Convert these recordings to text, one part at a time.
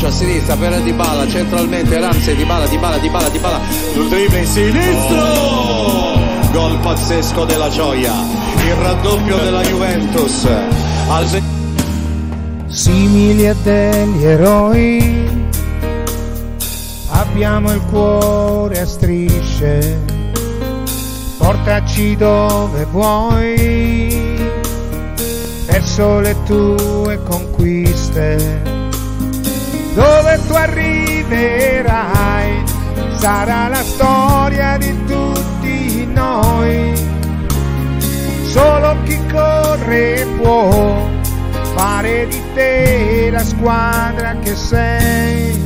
calcio a sinistra per Dybala, centralmente Ramsey, Dybala, sul dribbling in sinistro, gol pazzesco della Gioia, il raddoppio della Juventus. Simili a degli eroi, abbiamo il cuore a strisce, portaci dove vuoi, verso le tue conquiste, dove tu arriverai, sarà la storia di tutti noi, solo chi corre può fare di te la squadra che sei.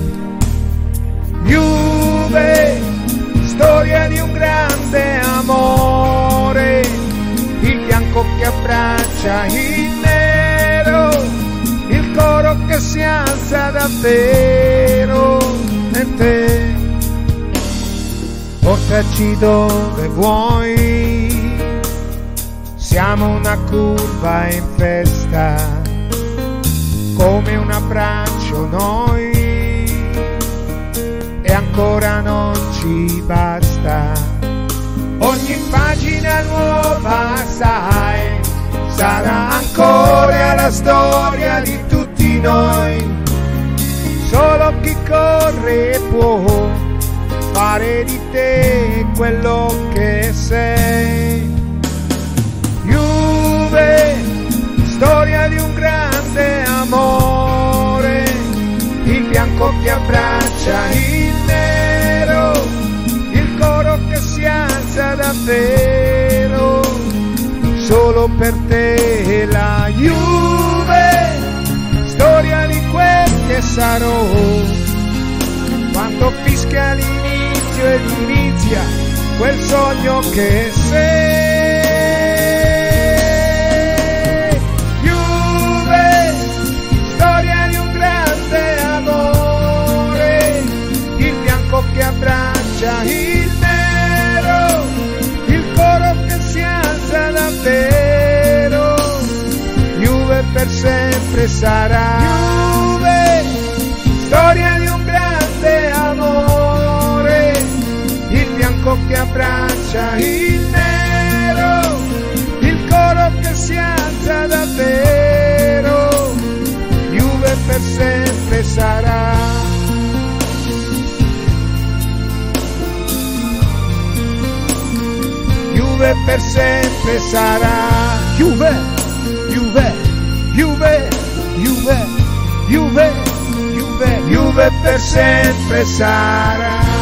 Juve, storia di un grande amore, il bianco che abbraccia il nero, il coro che si alza davvero per te. Portaci dove vuoi, siamo una curva in festa, come un abbraccio noi, e ancora non ci basta. Ogni pagina nuova, sai, sarà ancora la storia di tutti noi, solo chi corre può fare di te quello che sei. Juve, storia di un grande amore, il bianco che abbraccia il nero, il coro che si alza davvero, solo per te la Juve, storia di quel che sarò, quando fischia l'inizio ed inizia quel sogno che sei. Che abbraccia il nero, il coro che si alza davvero, Juve per sempre sarà. Juve, storia di un grande amore, il bianco che abbraccia il nero, il coro che si alza davvero, Juve per sempre sarà. Juve per sempre sarà. Juve, Juve, Juve, Juve, Juve, Juve, Juve per sempre sarà.